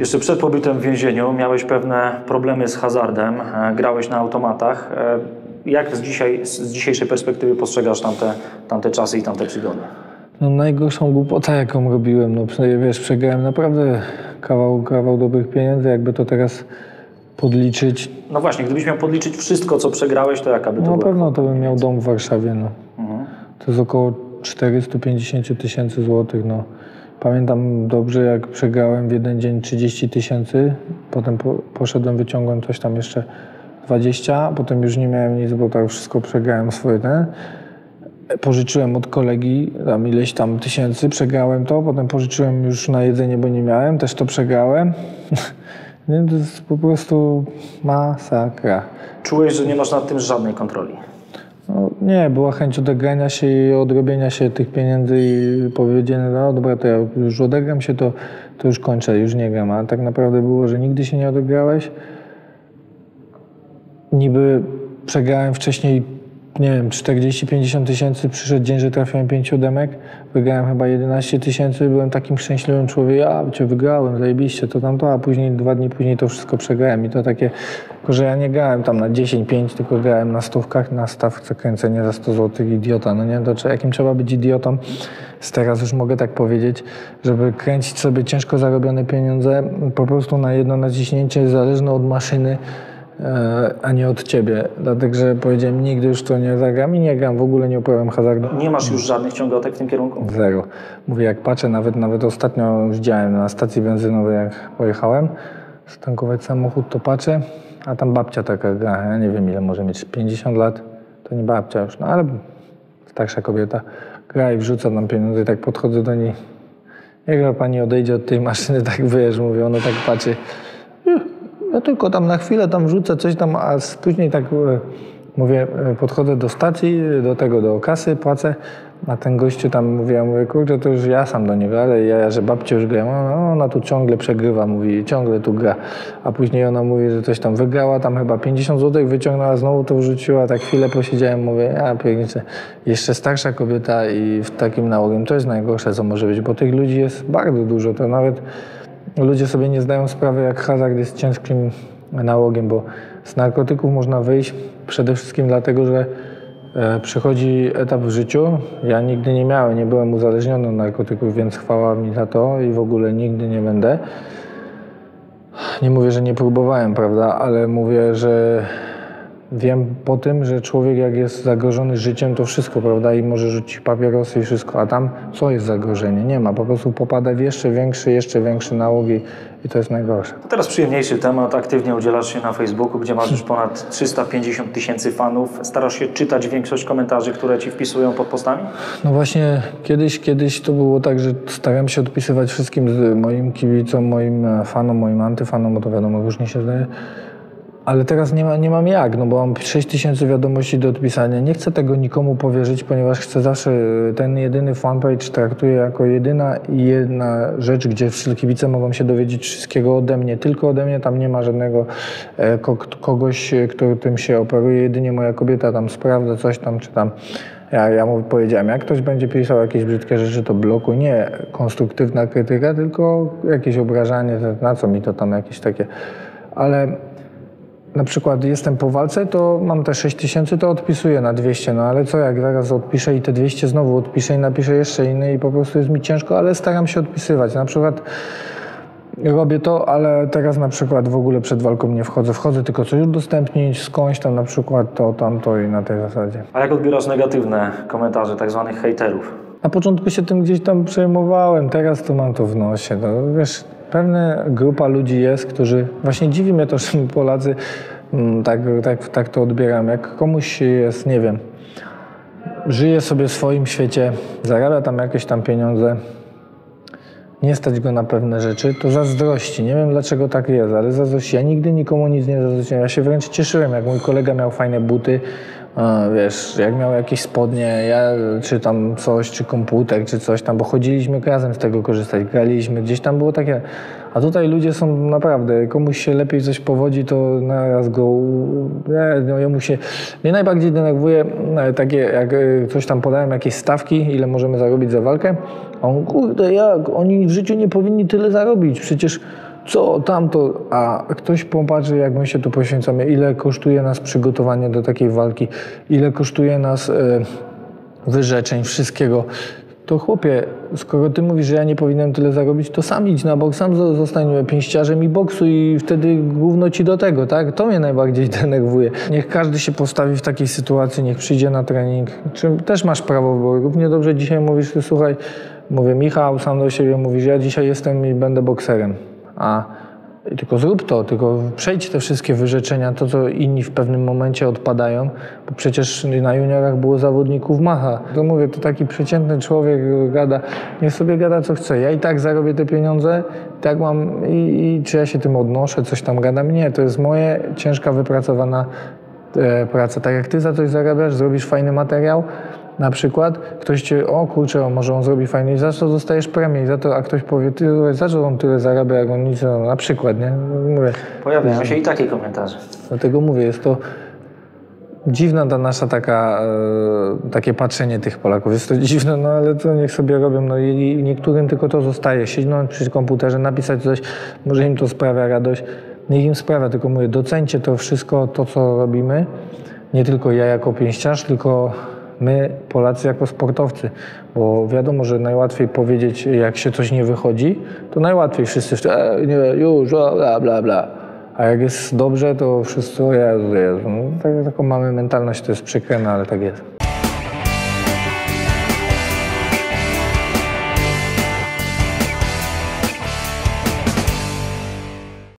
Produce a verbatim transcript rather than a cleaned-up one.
Jeszcze przed pobytem w więzieniu miałeś pewne problemy z hazardem, grałeś na automatach. Jak z, dzisiaj, z dzisiejszej perspektywy postrzegasz tamte, tamte czasy i tamte przygody? No najgorszą głupotę, jaką robiłem, no wiesz, przegrałem naprawdę kawał, kawał dobrych pieniędzy, jakby to teraz podliczyć. No właśnie, gdybyś miał podliczyć wszystko, co przegrałeś, to jaka by to no, była? Na pewno to bym miał dom w Warszawie, no. Mhm. To jest około czterysta pięćdziesiąt tysięcy złotych, no. Pamiętam dobrze, jak przegrałem w jeden dzień trzydzieści tysięcy, potem po, poszedłem, wyciągłem coś tam jeszcze dwadzieścia, potem już nie miałem nic, bo tak wszystko przegrałem swoje ten. Pożyczyłem od kolegi tam ileś tam tysięcy, przegrałem to, potem pożyczyłem już na jedzenie, bo nie miałem, też to przegrałem. Nie, to jest po prostu masakra. Czułeś, że nie masz nad tym żadnej kontroli? No, nie, była chęć odegrania się i odrobienia się tych pieniędzy i powiedziane, no dobra, to ja już odegram się, to, to już kończę, już nie gram. A tak naprawdę było, że nigdy się nie odegrałeś. Niby przegrałem wcześniej, nie wiem, czterdzieści pięćdziesiąt tysięcy, przyszedł dzień, że trafiłem pięć siódemek, wygrałem chyba jedenaście tysięcy, byłem takim szczęśliwym człowiekiem, ja cię wygrałem, zajebiście, to tamto, a później, dwa dni później to wszystko przegrałem i to takie, tylko że ja nie grałem tam na dziesięć, pięć, tylko grałem na stówkach, na stawce kręcenie za sto złotych, idiota, no nie, to jakim trzeba być idiotą, z teraz już mogę tak powiedzieć, żeby kręcić sobie ciężko zarobione pieniądze po prostu na jedno naciśnięcie, zależne od maszyny, a nie od ciebie. Dlatego, że powiedziałem, nigdy już to nie zagram i nie gram, w ogóle nie uprawiam hazardu. Nie masz już żadnych ciągotek w tym kierunku? Zero. Mówię, jak patrzę, nawet, nawet ostatnio widziałem na stacji benzynowej, jak pojechałem stankować samochód, to patrzę, a tam babcia taka gra, ja nie wiem ile może mieć, pięćdziesiąt lat, to nie babcia już, no ale starsza kobieta, gra i wrzuca tam pieniądze i tak podchodzę do niej. Jak pani odejdzie od tej maszyny, tak wiesz, mówię, ona tak patrzy. Ja tylko tam na chwilę tam wrzucę coś tam, a później tak mówię, podchodzę do stacji, do tego, do kasy, płacę, a ten gościu tam mówi, ja mówię, kurczę, to już ja sam do niego, ale ja, że babcia już gra, no, ona tu ciągle przegrywa, mówi, ciągle tu gra, a później ona mówi, że coś tam wygrała, tam chyba pięćdziesiąt złotych wyciągnęła, znowu to wrzuciła, tak chwilę posiedziałem, mówię, ja pięknie, jeszcze starsza kobieta i w takim nałogiem, to jest najgorsze, co może być, bo tych ludzi jest bardzo dużo, to nawet ludzie sobie nie zdają sprawy, jak hazard jest ciężkim nałogiem, bo z narkotyków można wyjść przede wszystkim dlatego, że e, przychodzi etap w życiu. Ja nigdy nie miałem, nie byłem uzależniony od narkotyków, więc chwała mi za to i w ogóle nigdy nie będę. Nie mówię, że nie próbowałem, prawda, ale mówię, że wiem po tym, że człowiek jak jest zagrożony życiem, to wszystko, prawda, i może rzucić papierosy i wszystko, a tam co jest zagrożenie? Nie ma, po prostu popada w jeszcze większy, jeszcze większy nałóg i, i to jest najgorsze. To teraz przyjemniejszy temat, aktywnie udzielasz się na Facebooku, gdzie masz już ponad trzysta pięćdziesiąt tysięcy fanów. Starasz się czytać większość komentarzy, które ci wpisują pod postami? No właśnie, kiedyś, kiedyś to było tak, że staram się odpisywać wszystkim z moim kibicom, moim fanom, moim antyfanom, bo to wiadomo, różnie się zdaje. Ale teraz nie, ma, nie mam jak, no bo mam sześć tysięcy wiadomości do odpisania. Nie chcę tego nikomu powierzyć, ponieważ chcę zawsze ten jedyny fanpage traktuję jako jedyna i jedna rzecz, gdzie kibice mogą się dowiedzieć wszystkiego ode mnie. Tylko ode mnie, tam nie ma żadnego e, ko, kogoś, który tym się operuje. Jedynie moja kobieta tam sprawdza coś tam, czy tam. Ja, ja mu powiedziałem, jak ktoś będzie pisał jakieś brzydkie rzeczy, to blokuj. Nie konstruktywna krytyka, tylko jakieś obrażanie, na co mi to tam jakieś takie. Ale na przykład jestem po walce, to mam te sześć tysięcy, to odpisuję na dwieście, no ale co jak zaraz odpiszę i te dwieście znowu odpiszę i napiszę jeszcze inne i po prostu jest mi ciężko, ale staram się odpisywać. Na przykład robię to, ale teraz na przykład w ogóle przed walką nie wchodzę. Wchodzę tylko coś udostępnić, skądś tam na przykład to, tamto i na tej zasadzie. A jak odbierasz negatywne komentarze tak zwanych hejterów? Na początku się tym gdzieś tam przejmowałem, teraz to mam to w nosie. No, wiesz, pewna grupa ludzi jest, którzy... Właśnie dziwi mnie to, że my Polacy tak, tak, tak to odbieramy. Jak komuś jest, nie wiem, żyje sobie w swoim świecie, zarabia tam jakieś tam pieniądze, nie stać go na pewne rzeczy, to zazdrości. Nie wiem dlaczego tak jest, ale zazdrości. Ja nigdy nikomu nic nie zazdrościłem. Ja się wręcz cieszyłem, jak mój kolega miał fajne buty, wiesz, jak miał jakieś spodnie, ja, czy tam coś, czy komputer, czy coś tam, bo chodziliśmy razem z tego korzystać, graliśmy, gdzieś tam było takie, a tutaj ludzie są naprawdę, komuś się lepiej coś powodzi, to naraz go, nie, no jemu się, mnie najbardziej denerwuje takie, jak coś tam podałem, jakieś stawki, ile możemy zarobić za walkę, a on, kurde, jak, oni w życiu nie powinni tyle zarobić, przecież co tamto, a ktoś popatrzy, jak my się tu poświęcamy, ile kosztuje nas przygotowanie do takiej walki, ile kosztuje nas e, wyrzeczeń, wszystkiego. To chłopie, skoro ty mówisz, że ja nie powinienem tyle zarobić, to sam idź na boks, sam zostań pięściarzem i boksu i wtedy gówno ci do tego, tak? To mnie najbardziej denerwuje. Niech każdy się postawi w takiej sytuacji, niech przyjdzie na trening. Czy też masz prawo wyboru. Równie dobrze dzisiaj mówisz, ty, słuchaj, mówię, Michał, sam do siebie mówisz, ja dzisiaj jestem i będę bokserem. A tylko zrób to, tylko przejdź te wszystkie wyrzeczenia, to co inni w pewnym momencie odpadają, bo przecież na juniorach było zawodników macha. To mówię, to taki przeciętny człowiek gada, niech sobie gada co chce. Ja i tak zarobię te pieniądze, tak mam i, i czy ja się tym odnoszę, coś tam gadam. Nie, to jest moje ciężka, wypracowana e, praca. Tak jak ty za coś zarabiasz, zrobisz fajny materiał, na przykład ktoś cię, o kurczę, może on zrobi fajnie i za to dostajesz premię i za to, a ktoś powie, ty, za co on tyle zarabia, jak on nic, no, na przykład, nie? Mówię, Pojawiają się i takie komentarze. dlatego mówię, jest to dziwna ta nasza taka, e, takie patrzenie tych Polaków. Jest to dziwne, no ale to niech sobie robią, no i niektórym tylko to zostaje, siedząc przy komputerze, napisać coś, może im to sprawia radość, niech im sprawia, tylko mówię, doceńcie to wszystko, to co robimy, nie tylko ja jako pięściarz, tylko my, Polacy, jako sportowcy, bo wiadomo, że najłatwiej powiedzieć, jak się coś nie wychodzi, to najłatwiej wszyscy, e, nie, już, o, bla, bla, bla. A jak jest dobrze, to wszyscy, o Jezu, Jezu. No, tak, taką mamy mentalność, to jest przykre, no, ale tak jest.